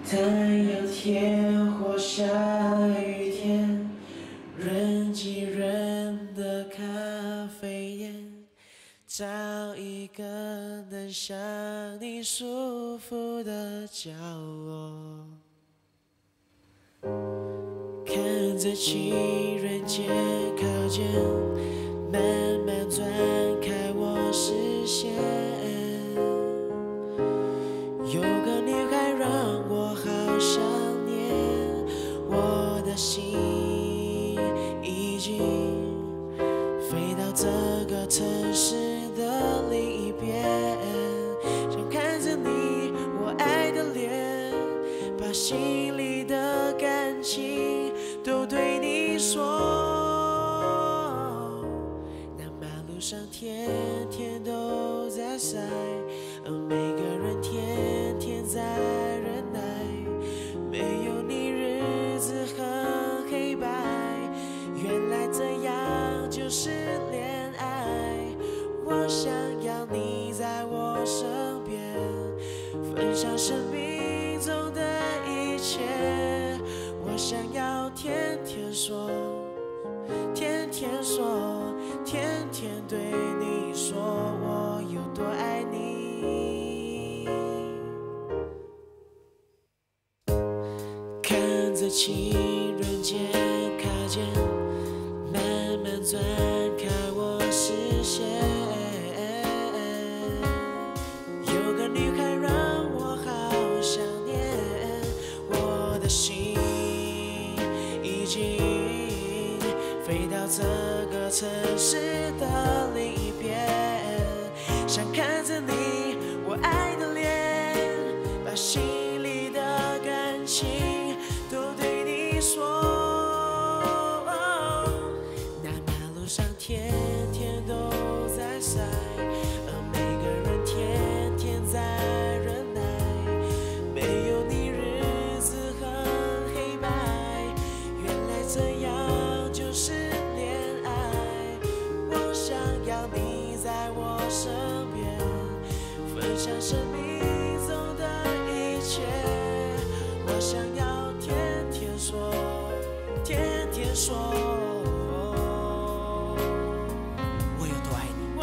太阳天或下雨天，人挤人的咖啡店，找一个能像你舒服的角落，看着情人节靠近，慢慢转开我视线。有个女孩让我好想念，我的心已经飞到这个城市的另一边，想看着你我爱的脸，把心里的感情都对你说。那马路上天天都在晒，而每个人天天在忍耐，没有你日子很黑白，原来这样就是恋爱。我想要你在我身边，分享生命中的一切，我想要天天说，天天说，天天对你说我有多爱你。看着情人节卡间慢慢转开我视线，有个女孩让我好想念，我的心已经飞到这个城市的另一边，想看着你我爱的脸，把心里的感情都对你说。那马路上天天都在晒，而每个人天天在忍耐，没有你日子很黑白，原来这样就是恋爱。我想要你在我身边，分享生命中的一切，我想要天天说，天天说我有多爱你。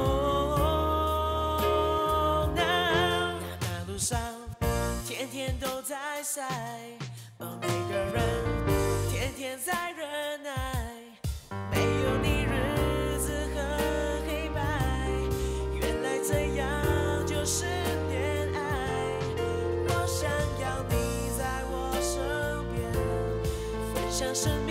那马路上天天都在晒，而每个人天天在忍耐，没有你日子很黑白，原来这样就是恋爱。我想要你在我身边，分享生命